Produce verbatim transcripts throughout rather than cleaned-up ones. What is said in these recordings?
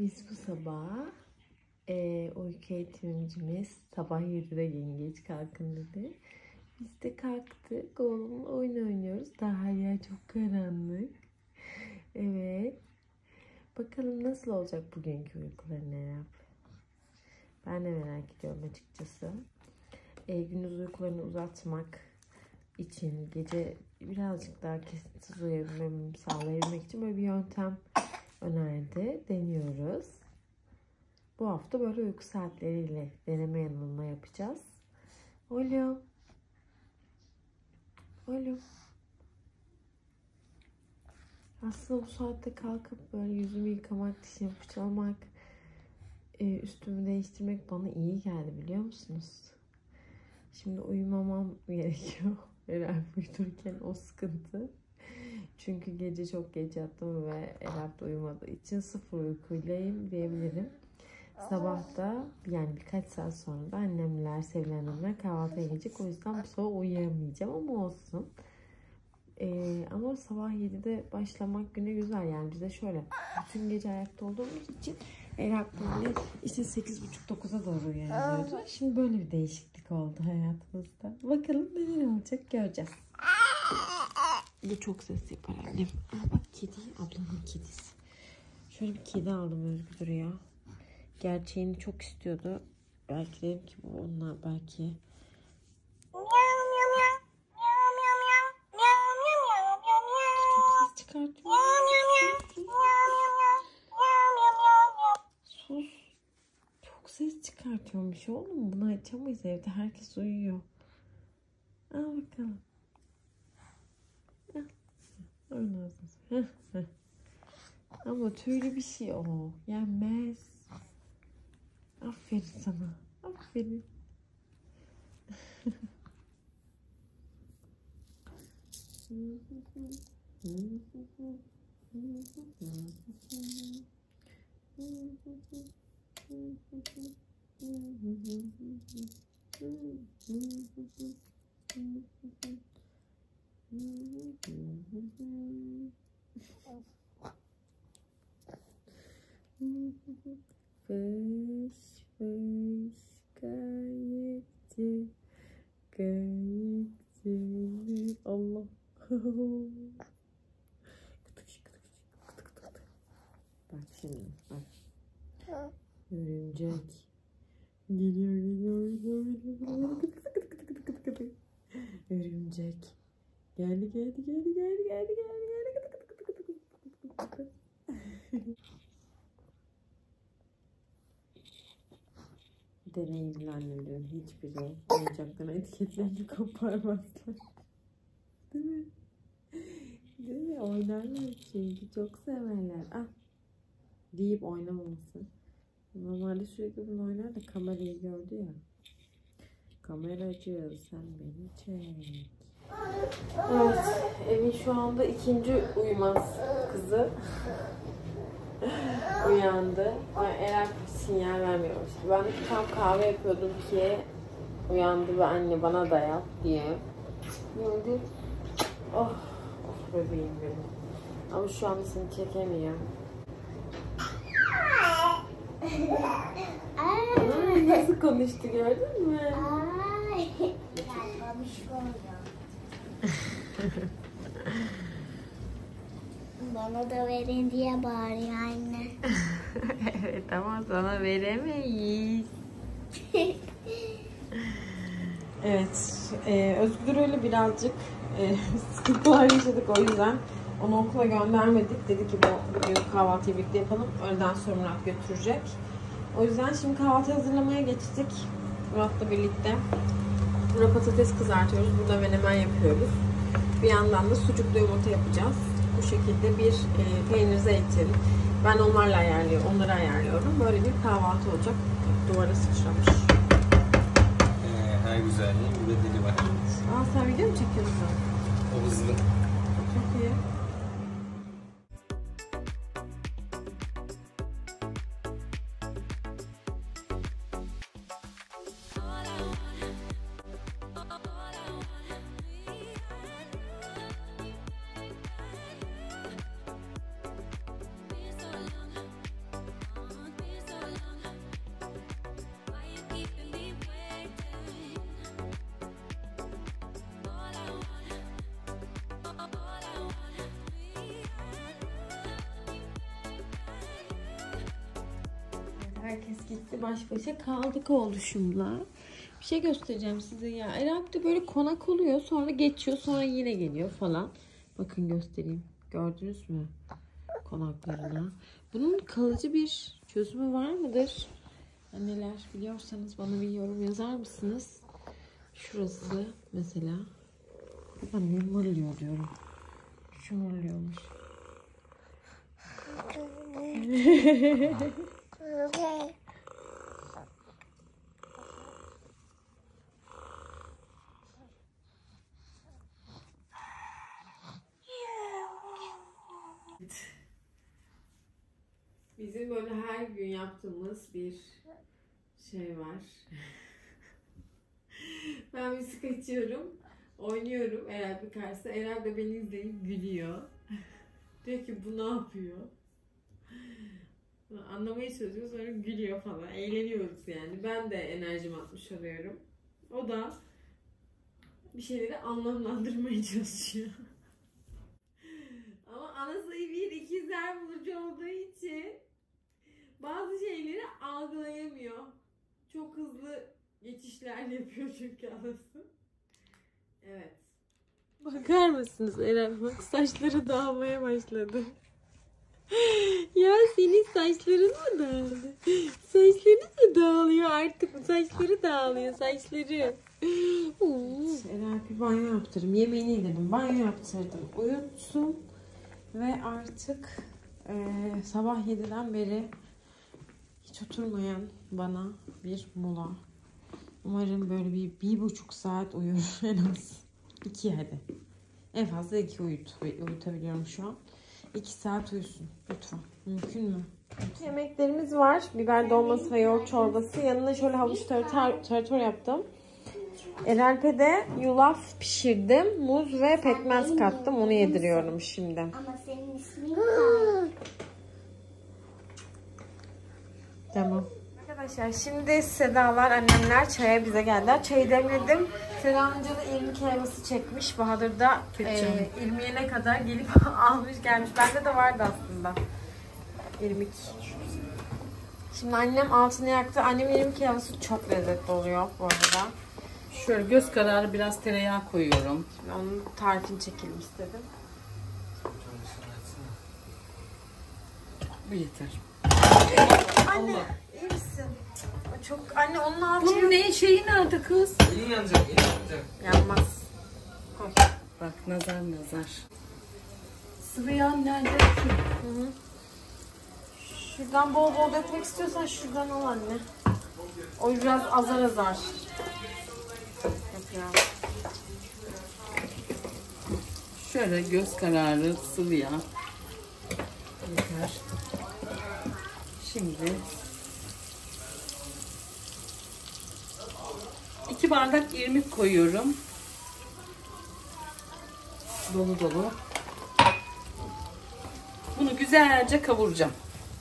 Biz bu sabah e, uyku eğitimcimiz sabah yedide yengeç kalkın dedi. Biz de kalktık. Oğlumla oyun oynuyoruz. Daha her yer çok karanlık. Evet. Bakalım nasıl olacak bugünkü uykuları Erap. Ben de merak ediyorum açıkçası. E, gündüz uykularını uzatmak için gece birazcık daha kesintisiz uyuyabilmemi sağlayabilmek için böyle bir yöntem önerdi. Deniyoruz. Bu hafta böyle uyku saatleriyle deneme yanılma yapacağız. Oğlum. Oğlum. Aslında bu saatte kalkıp böyle yüzümü yıkamak, dişimi fırçalamak, üstümü değiştirmek bana iyi geldi biliyor musunuz? Şimdi uyumamam gerekiyor. Herhalde uyudurken o sıkıntı. Çünkü gece çok geç yattım ve Erap da uyumadığı için sıfır uykuylayım diyebilirim. Sabah da yani birkaç saat sonra da annemler, Sevilen annemler kahvaltıya gelecek. O yüzden bu sabah uyuyamayacağım ama olsun. Ee, ama sabah yedide başlamak güne güzel. Yani bize şöyle bütün gece ayakta olduğumuz için Erap böyle işte sekiz buçuk dokuza doğru uyanıyordu. Şimdi böyle bir değişiklik oldu hayatımızda. Bakalım neler olacak göreceğiz. Bu çok ses yapar annem. Aa, bak kedi, ablamın kedisi. Şöyle bir kedi aldım Özgür ya. Gerçeğini çok istiyordu. Belki dedim ki bu onlar belki. Çok ses çıkartıyor. Sus. Çok ses çıkartıyormuş oğlum. Bunu açamayız evde. Herkes uyuyor. Al bakalım. Al. Oynasın. Heh, heh. Ama tüylü bir şey o. Yenmez. Aferin sana. Aferin. Fış fış gayetçi gayetçi Allah. Bak şimdi bak. Örümcek. Geliyor geliyor geliyor geliyor. Örümcek. Geldi geldi geldi geldi geldi geldi geldi. Deneyimli annelerin hiçbiri oyuncakların etiketlerini koparmazlar. Değil mi? Değil mi? Oynarlar çünkü çok severler. Ah. Deyip oynamaması. Normalde sürekli bunu oynar da kamerayı gördü ya. Kameracı sen beni çek. Evet. Evin şu anda ikinci uyumaz kızı. Uyandı. Erap sinyal vermiyormuş. Ben tam kahve yapıyordum ki uyandı ve anne bana da yap diye. Şimdi oh, oh bebeğim benim. Ama şu anda seni çekemiyor. Ay, nasıl konuştu gördün mü? Ay. Bana da verin diye bağırıyor anne. Evet ama sana veremeyiz. Evet. E, Özgür öyle birazcık e, sıkıntılar yaşadık o yüzden. Onu okula göndermedik. Dedi ki bu bugün kahvaltıyı birlikte yapalım. Öğleden sonra Murat götürecek. O yüzden şimdi kahvaltı hazırlamaya geçtik. Murat'la birlikte. Burada patates kızartıyoruz. Burada menemen yapıyoruz. Bir yandan da sucuklu yumurta yapacağız. Bu şekilde bir e, peynir, zeytin. Ben onlarla ayarlıyorum, onları ayarlıyorum. Böyle bir kahvaltı olacak. Duvara sıçramış. Ee, her güzelliğin bir bedeli var. Aa, sen video mu çekiyorsun? O hızlı. Çok iyi. Herkes gitti. Baş başa kaldık oluşumla. Bir şey göstereceğim size ya. Herhalde böyle konak oluyor. Sonra geçiyor. Sonra yine geliyor falan. Bakın göstereyim. Gördünüz mü? Konaklarına. Bunun kalıcı bir çözümü var mıdır? Anneler biliyorsanız bana bir yorum yazar mısınız? Şurası mesela. Annem mırlıyor diyorum. Şu mırlıyormuş. Bizim böyle her gün yaptığımız bir şey var. Ben müzik açıyorum, oynuyorum Erel bir karşısında. Erel de beni izleyip gülüyor. Diyor ki bu ne yapıyor? Anlamaya çalışıyor, sonra gülüyor falan. Eğleniyoruz yani. Ben de enerjimi atmış oluyorum. O da bir şeyleri anlamlandırmaya çalışıyor. Ama ana sayı bir ikizler burcu olduğu için bazı şeyleri algılayamıyor. Çok hızlı geçişler yapıyor çünkü anası. Evet. Bakar mısınız Eren? Bak saçları dağılmaya başladı. Ya senin saçların mı dağıldı? Saçları mı dağılıyor artık? Saçları dağılıyor saçları. Eren bir banyo yaptırdım. Yemeğini yedim. Banyo yaptırdım. Uyuttum. Ve artık e, sabah yediden beri hiç oturmayan bana bir mola. Umarım böyle bir, bir buçuk saat uyur en az. İki hadi. En fazla iki uyut, uyutabiliyorum şu an. İki saat uyusun lütfen. Mümkün mü? Lütfen. Yemeklerimiz var. Biber dolması ve yoğurt çorbası. Yanına şöyle havuç tarator yaptım. Erelp'e de yulaf pişirdim. Muz ve pekmez kattım. Onu yediriyorum şimdi. Ama senin ismin var. Tamam. Arkadaşlar şimdi Sedalar, annemler çaya bize geldiler. Çayı demledim. Seda'nın canı irmik helvası çekmiş. Bahadır da e, irmiğine kadar gelip almış gelmiş. Bende de vardı aslında irmik. Şimdi annem altını yaktı. Annemin irmik helvası çok lezzetli oluyor bu arada. Şöyle göz kararı biraz tereyağı koyuyorum. Şimdi onun tarifini çekelim istedim. Bu yeter. Anne Allah. iyi misin? Çok anne onun altı Bunun ne şeyi nerede kız? Elin yanacak, elin yanacak. yanmaz. Koy. Bak nazar nazar. Sıvı yağ nerede? Hı hı. Şuradan bol bol dökmek istiyorsan şuradan al anne. O biraz azar azar. Yapıyorum. Şöyle göz kararı sıvı yağ. Yeter. Şimdi iki bardak irmik koyuyorum. Dolu dolu. Bunu güzelce kavuracağım.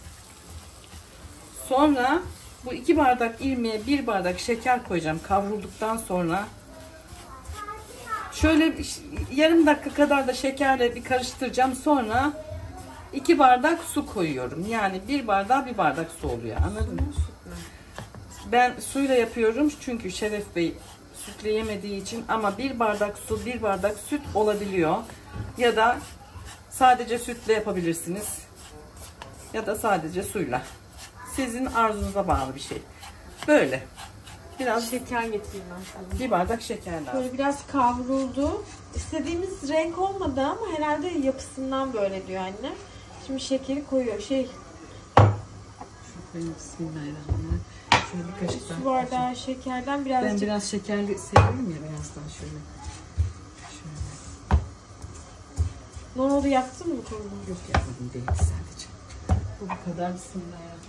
Sonra bu iki bardak irmiğe bir bardak şeker koyacağım kavrulduktan sonra. Şöyle yarım dakika kadar da şekerle bir karıştıracağım. Sonra iki bardak su koyuyorum. Yani bir bardağa bir bardak su oluyor. Anladın mı? Ben suyla yapıyorum çünkü Şeref Bey sütle yemediği için, ama bir bardak su, bir bardak süt olabiliyor. Ya da sadece sütle yapabilirsiniz. Ya da sadece suyla. Sizin arzunuza bağlı bir şey. Böyle. Biraz Şeker getireyim ben sana. bir bardak şeker lazım. Böyle biraz kavruldu. İstediğimiz renk olmadı ama herhalde yapısından böyle diyor anne. Şimdi şekeri koyuyor. Şey, Bismillahirrahmanirrahim. Şöyle bir kaşık daha. su bardağı şekerden birazcık. Ben biraz şekerli seviyorum ya, birazdan şöyle. Şöyle. Ne oldu, yaktın mı koydun? Yok yapmadım değil sadece. Bu bu kadar. Bismillahirrahmanirrahim.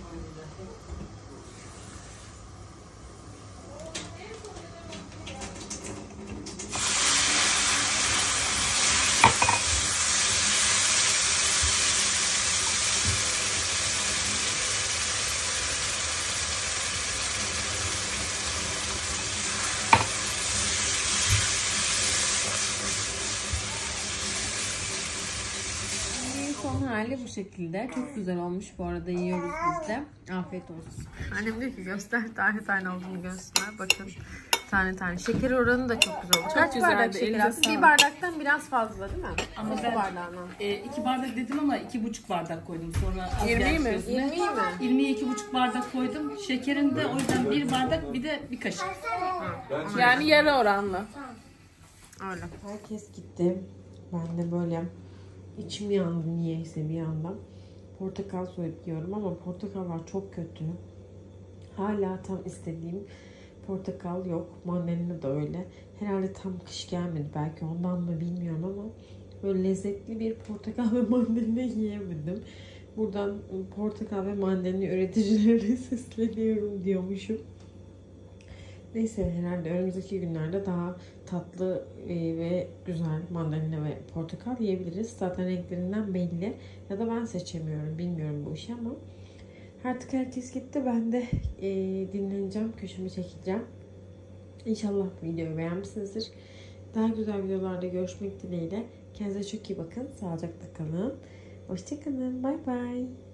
Son hali bu şekilde. Çok güzel olmuş bu arada, yiyoruz biz de. Afiyet olsun. Annem diyor ki göster, tane tane olduğunu göster. Bakın tane tane. Şeker oranı da çok güzel oldu. Kaç güzeldi, bardak şeker elinize attın? Bir sağlık. bardaktan biraz fazla değil mi? Ama Su ben bardağına. e, iki bardak dedim ama iki buçuk bardak koydum. Sonra az yirmi geldi mi? sözüne. yirmi mi? yirmiye iki buçuk bardak koydum. Şekerin de o yüzden bir bardak, bir de bir kaşık. Yani yarı oranlı. Öyle. Herkes gitti. Ben de böyle içim yandı niyeyse bir yandan. Portakal soyup yiyorum ama portakallar çok kötü. Hala tam istediğim portakal yok. Mandalina da öyle. Herhalde tam kış gelmedi. Belki ondan mı bilmiyorum ama böyle lezzetli bir portakal ve mandalina yiyemedim. Buradan portakal ve mandalina üreticilerine sesleniyorum diyormuşum. Neyse, herhalde önümüzdeki günlerde daha tatlı ve güzel mandalina ve portakal yiyebiliriz. Zaten renklerinden belli. Ya da ben seçemiyorum. Bilmiyorum bu işi ama. Artık herkes gitti. Ben de e, dinleneceğim. Köşemi çekeceğim. İnşallah videoyu beğenmişsinizdir. Daha güzel videolarda görüşmek dileğiyle. Kendinize çok iyi bakın. Sağlıcakla kalın. Hoşçakalın. Bay bay.